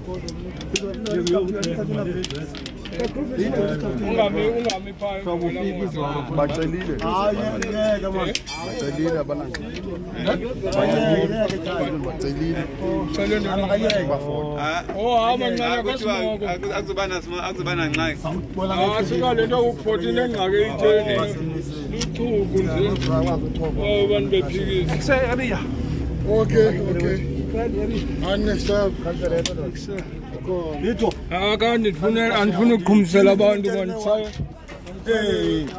Okay. Understand. Akandi andifuna ukukhumsela abantu bandisaya. Hey.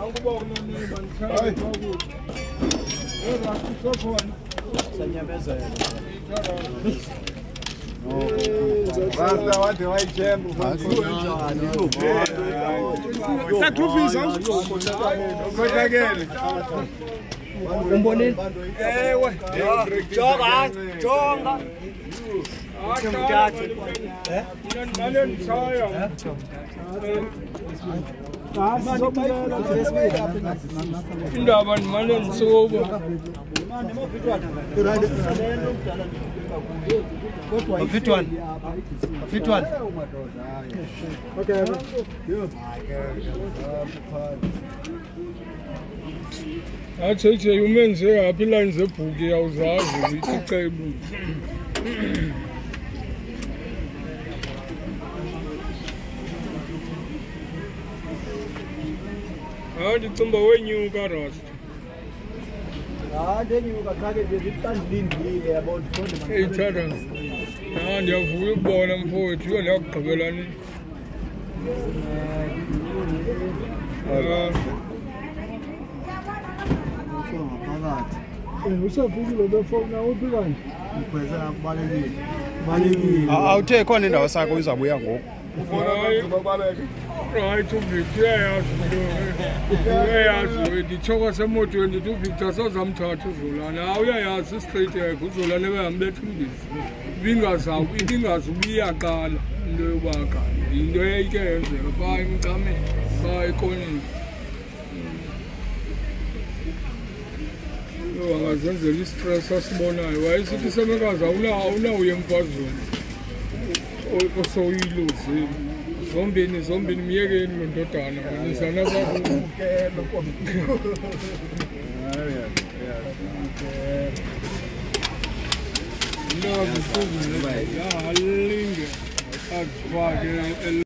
Basta wade wayichembu umbonile? Ewe. Jonga. Indaba ndimane ndisoba. Fitwan. Okay. Athi umenze happy lines zebhuku awuzazi icebo. Ndicimba wenyuka rasta. Ndenyuka khake nje zitandilindile yabo ndiqonde manje. Ithanda. Ndiyavuya ukubona mfowethu yona yakugqibelani. Usafukile befona uphi kanje? Ukhweza akubalekile. Awuthe khona indawo sakho uzabuya ngoku. Right, uyayazi ndithoka semotweni ndithi uVictor sozamthatha uZolana. Uyayazi straight yakhe uZolana ebehambetha umbizi. Ibingazubiyaqala into yobakha. Into eyayike yenzeka phaa emncameni, phaa ekoneni. Angazenzela istress asibonayo. Wayesithi semekazi awunawuye emfazweni. Osoyiluzile. Zombini miyekeni ndodana nisana sakho. No,